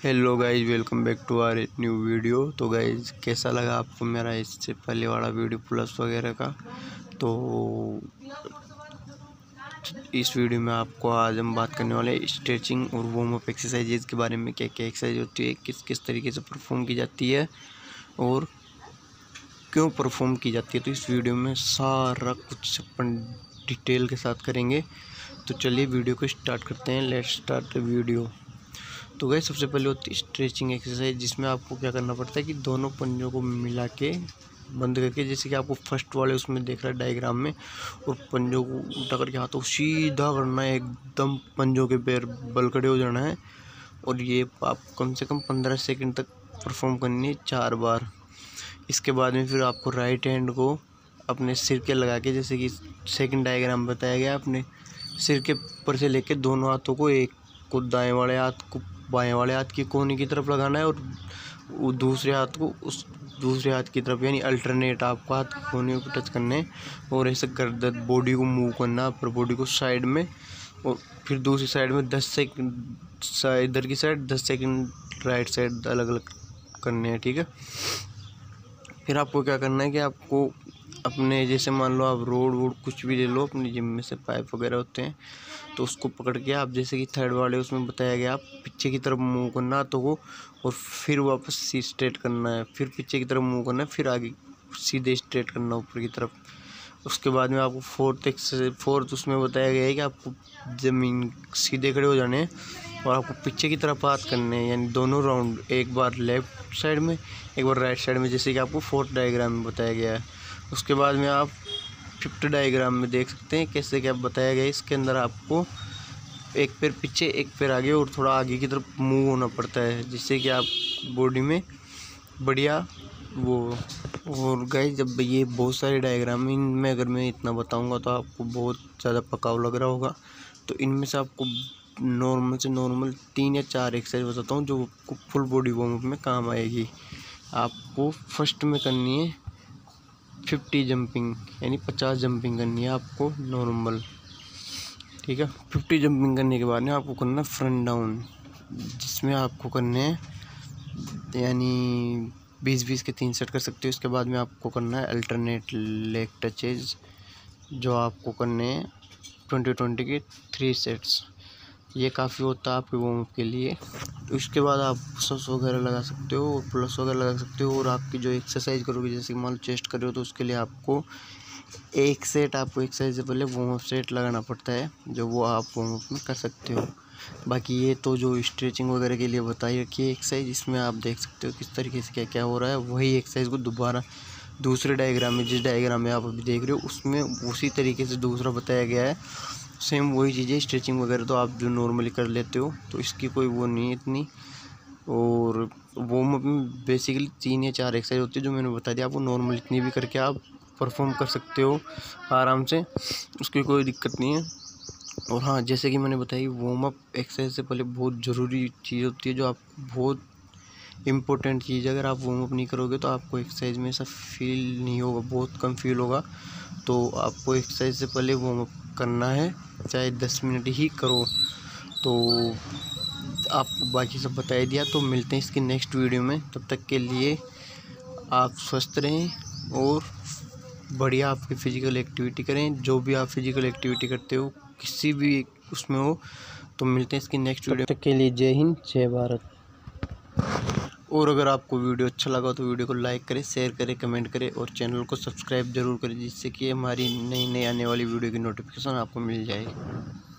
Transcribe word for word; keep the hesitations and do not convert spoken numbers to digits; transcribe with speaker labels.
Speaker 1: Hello guys, welcome back to our new video. तो guys, कैसा लगा आपको मेरा इससे पहले वाला वीडियो प्लस वगैरह का। तो इस वीडियो में आपको आज हम बात करने वाले स्ट्रेचिंग और वार्म अप एक्सरसाइजेज के बारे में। क्या क्या एक्सरसाइज होती है, किस किस तरीके से परफॉर्म की जाती है और क्यों परफॉर्म की जाती है। तो इस वीडियो में सारा कुछ अपन डिटेल के साथ करेंगे। तो चलिए वीडियो को स्टार्ट करते हैं। Let's start the video. तो गाइस, सबसे पहले होती है स्ट्रेचिंग एक्सरसाइज, जिसमें आपको क्या करना पड़ता है कि दोनों पंजों को मिला के बंद करके, जैसे कि आपको फर्स्ट वाले उसमें देख रहा है डायग्राम में, और पंजों को उल्टा करके हाथों को सीधा करना है, एकदम पंजों के पैर बल खड़े हो जाना है। और ये आप कम से कम पंद्रह सेकंड तक परफॉर्म करनी है, चार बार। इसके बाद में फिर आपको राइट हैंड को अपने सिर के लगा के, जैसे कि सेकंड डायग्राम बताया गया, अपने सिर के ऊपर से लेके दोनों हाथों को, एक को दाएं वाले हाथ को बाएं वाले हाथ की कोहनी की तरफ लगाना है, और दूसरे हाथ को उस दूसरे हाथ की तरफ, यानी अल्टरनेट आपको हाथ की कोहनी को टच करने हैं। और ऐसे गर्दन बॉडी को मूव करना, अपर बॉडी को साइड में, और फिर दूसरी साइड में दस सेकंड इधर की साइड, दस सेकंड राइट साइड, अलग अलग करने हैं। ठीक है। फिर आपको क्या करना है कि आपको अपने, जैसे मान लो आप रोड वोड कुछ भी ले लो, अपने जिम में से पाइप वगैरह होते हैं, तो उसको पकड़ के आप, जैसे कि थर्ड वाले उसमें बताया गया, आप पीछे की तरफ मूव करना तो वो, और फिर वापस सी स्ट्रेट करना है, फिर पीछे की तरफ मूव करना है, फिर आगे सीधे स्ट्रेट करना ऊपर की तरफ। उसके बाद में आपको फोर्थ एक्सरसाइज फोर्थ उसमें बताया गया है कि आपको जमीन सीधे खड़े हो जाने हैं, और आपको पीछे की तरफ हाथ करने हैं, यानी दोनों राउंड, एक बार लेफ्ट साइड में, एक बार राइट साइड में, जैसे कि आपको फोर्थ डायग्राम में बताया गया है। उसके बाद में आप फिफ्थ डायग्राम में देख सकते हैं कैसे क्या बताया गया है। इसके अंदर आपको एक पैर पीछे, एक पैर आगे, और थोड़ा आगे की तरफ मूव होना पड़ता है, जिससे कि आप बॉडी में बढ़िया वो। और गाइस, जब ये बहुत सारे डायग्राम, इनमें अगर मैं इतना बताऊंगा तो आपको बहुत ज़्यादा पकाऊ लग रहा होगा। तो इनमें से आपको नॉर्मल से नॉर्मल तीन या चार एक्सरसाइज बताता हूँ जो आपको फुल बॉडी वार्म अप में काम आएगी। आपको फर्स्ट में करनी है फिफ्टी जंपिंग, यानी पचास जंपिंग करनी है आपको नॉर्मल। ठीक है। फिफ्टी जंपिंग करने के बाद में आपको करना फ्रंट डाउन, जिसमें आपको करने हैं, यानी बीस बीस के तीन सेट कर सकते हो। इसके बाद में आपको करना है अल्टरनेट लेग टचेज, जो आपको करने हैं ट्वेंटी ट्वेंटी के थ्री सेट्स। ये काफ़ी होता है आपके वार्म अप के लिए। तो इसके बाद आप पुशअप्स वगैरह लगा सकते हो, और प्लस वगैरह लगा सकते हो। और आपकी जो एक्सरसाइज करोगे, जैसे मान लो चेस्ट कर रहे हो, तो उसके लिए आपको एक सेट, आपको एक्सरसाइज से पहले वार्म अप सेट लगाना पड़ता है, जो वो आप वार्म अप में कर सकते हो। बाकी ये तो जो स्ट्रेचिंग वगैरह के लिए बताई रखी है एक्सरसाइज, इसमें आप देख सकते हो किस तरीके से क्या क्या हो रहा है। वही एक्सरसाइज को दोबारा दूसरे डायग्राम में, जिस डायग्राम में आप अभी देख रहे हो, उसमें उसी तरीके से दूसरा बताया गया है। सेम वही चीज़ें, स्ट्रेचिंग वगैरह तो आप जो नॉर्मली कर लेते हो, तो इसकी कोई वो नहीं है इतनी। और वार्म अप में बेसिकली तीन या चार एक्सरसाइज होती है, जो मैंने बता दिया। आपको नॉर्मल इतनी भी करके आप परफॉर्म कर सकते हो आराम से, उसकी कोई दिक्कत नहीं है। और हाँ, जैसे कि मैंने बताई, वार्म अप एक्सरसाइज से पहले बहुत ज़रूरी चीज़ होती है, जो आप बहुत इम्पोर्टेंट चीज़ है। अगर आप वार्म अप नहीं करोगे तो आपको एक्सरसाइज में ऐसा फील नहीं होगा, बहुत कम फील होगा। तो आपको एक्सरसाइज से पहले वार्म अप करना है, चाहे दस मिनट ही करो। तो आपको बाकी सब बता दिया। तो मिलते हैं इसकी नेक्स्ट वीडियो में। तब तक के लिए आप स्वस्थ रहें और बढ़िया आपकी फ़िज़िकल एक्टिविटी करें। जो भी आप फिज़िकल एक्टिविटी करते हो, किसी भी उसमें हो। तो मिलते हैं इसकी नेक्स्ट वीडियो। तब तक के लिए जय हिंद, जय भारत। और अगर आपको वीडियो अच्छा लगा तो वीडियो को लाइक करें, शेयर करें, कमेंट करें, और चैनल को सब्सक्राइब जरूर करें, जिससे कि हमारी नई नई आने वाली वीडियो की नोटिफिकेशन आपको मिल जाएगी।